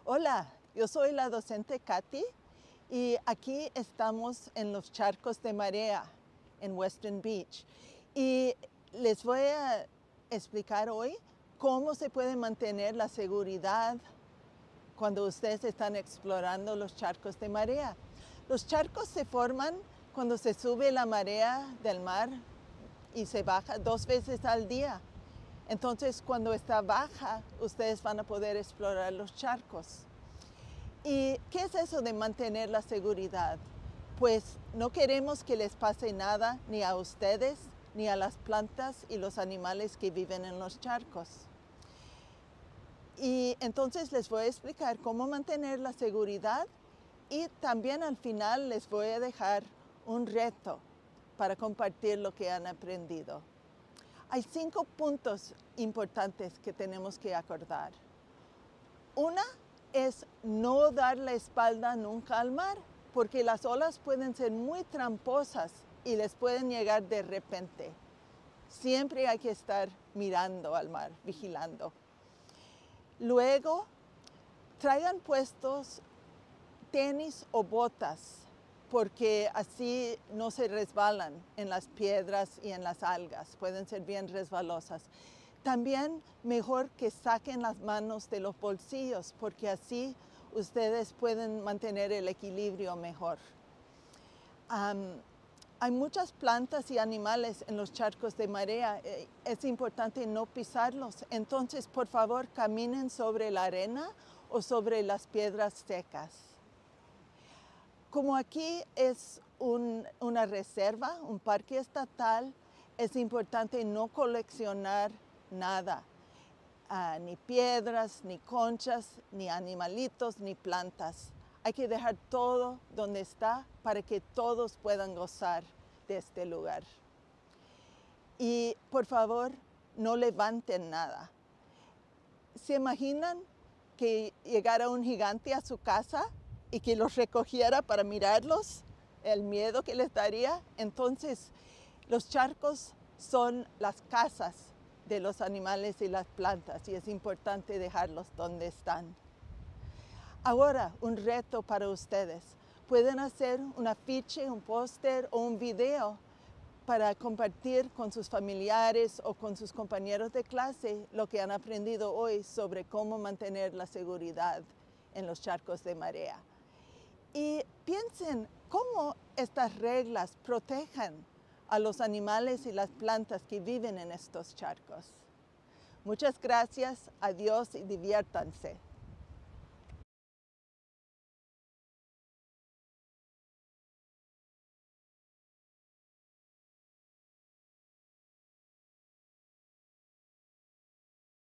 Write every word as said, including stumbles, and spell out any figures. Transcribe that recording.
Hola, yo soy la docente Katy y aquí estamos en los charcos de marea en Western Beach. Y les voy a explicar hoy cómo se puede mantener la seguridad cuando ustedes están explorando los charcos de marea. Los charcos se forman cuando se sube la marea del mar y se baja dos veces al día. Entonces, cuando está baja, ustedes van a poder explorar los charcos. ¿Y qué es eso de mantener la seguridad? Pues no queremos que les pase nada ni a ustedes, ni a las plantas y los animales que viven en los charcos. Y entonces les voy a explicar cómo mantener la seguridad y también al final les voy a dejar un reto para compartir lo que han aprendido. Hay cinco puntos importantes que tenemos que acordar. Una es no dar la espalda nunca al mar, porque las olas pueden ser muy tramposas y les pueden llegar de repente. Siempre hay que estar mirando al mar, vigilando. Luego, traigan puestos tenis o botas, porque así no se resbalan en las piedras y en las algas, pueden ser bien resbalosas. También mejor que saquen las manos de los bolsillos, porque así ustedes pueden mantener el equilibrio mejor. Um, hay muchas plantas y animales en los charcos de marea, es importante no pisarlos, entonces por favor caminen sobre la arena o sobre las piedras secas. Como aquí es un, una reserva, un parque estatal, es importante no coleccionar nada, uh, ni piedras, ni conchas, ni animalitos, ni plantas. Hay que dejar todo donde está para que todos puedan gozar de este lugar. Y por favor, no levanten nada. ¿Se imaginan que llegara un gigante a su casa y que los recogiera para mirarlos? El miedo que les daría. Entonces, los charcos son las casas de los animales y las plantas y es importante dejarlos donde están. Ahora, un reto para ustedes. Pueden hacer un afiche, un póster o un video para compartir con sus familiares o con sus compañeros de clase lo que han aprendido hoy sobre cómo mantener la seguridad en los charcos de marea. Y piensen cómo estas reglas protejan a los animales y las plantas que viven en estos charcos. Muchas gracias, adiós y diviértanse.